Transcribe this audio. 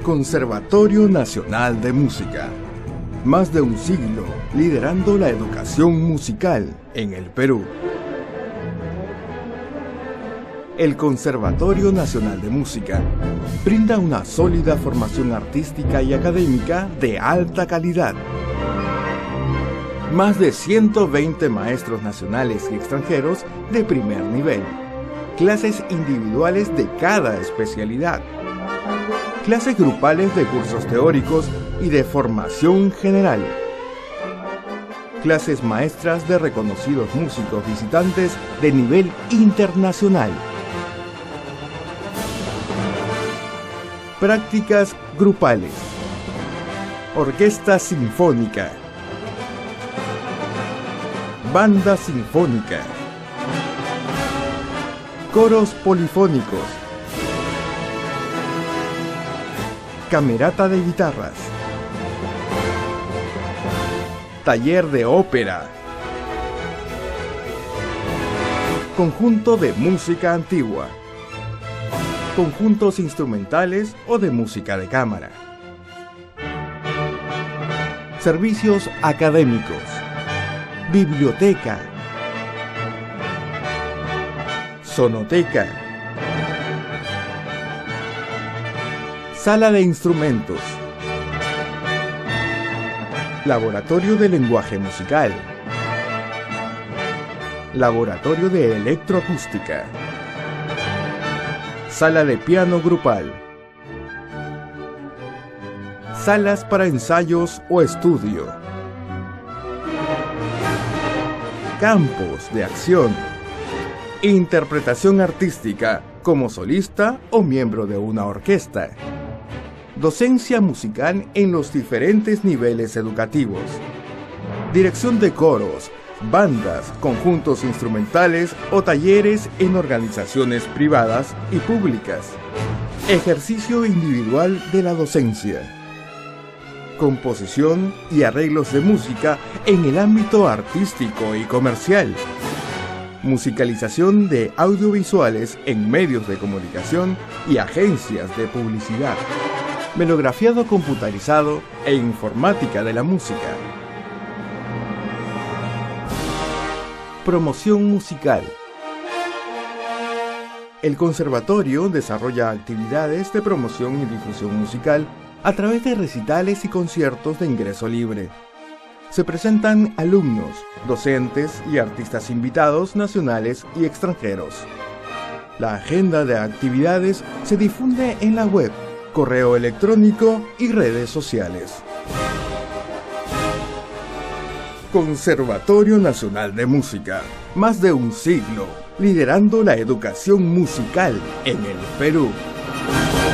Conservatorio Nacional de Música. Más de un siglo liderando la educación musical en el Perú. El Conservatorio Nacional de Música brinda una sólida formación artística y académica de alta calidad. Más de 120 maestros nacionales y extranjeros de primer nivel. Clases individuales de cada especialidad. Clases grupales de cursos teóricos y de formación general. Clases maestras de reconocidos músicos visitantes de nivel internacional. Prácticas grupales. Orquesta sinfónica. Banda sinfónica. Coros polifónicos. Camerata de guitarras. Taller de ópera. Conjunto de música antigua. Conjuntos instrumentales o de música de cámara. Servicios académicos. Biblioteca. Sonoteca. Sala de instrumentos. Laboratorio de lenguaje musical. Laboratorio de electroacústica. Sala de piano grupal. Salas para ensayos o estudio. Campos de acción. Interpretación artística como solista o miembro de una orquesta. Docencia musical en los diferentes niveles educativos. Dirección de coros, bandas, conjuntos instrumentales o talleres en organizaciones privadas y públicas. Ejercicio individual de la docencia. Composición y arreglos de música en el ámbito artístico y comercial. Musicalización de audiovisuales en medios de comunicación y agencias de publicidad. Melografiado computarizado e informática de la música. Promoción musical. El conservatorio desarrolla actividades de promoción y difusión musical a través de recitales y conciertos de ingreso libre. Se presentan alumnos, docentes y artistas invitados nacionales y extranjeros. La agenda de actividades se difunde en la web, correo electrónico y redes sociales. Conservatorio Nacional de Música. Más de un siglo liderando la educación musical en el Perú.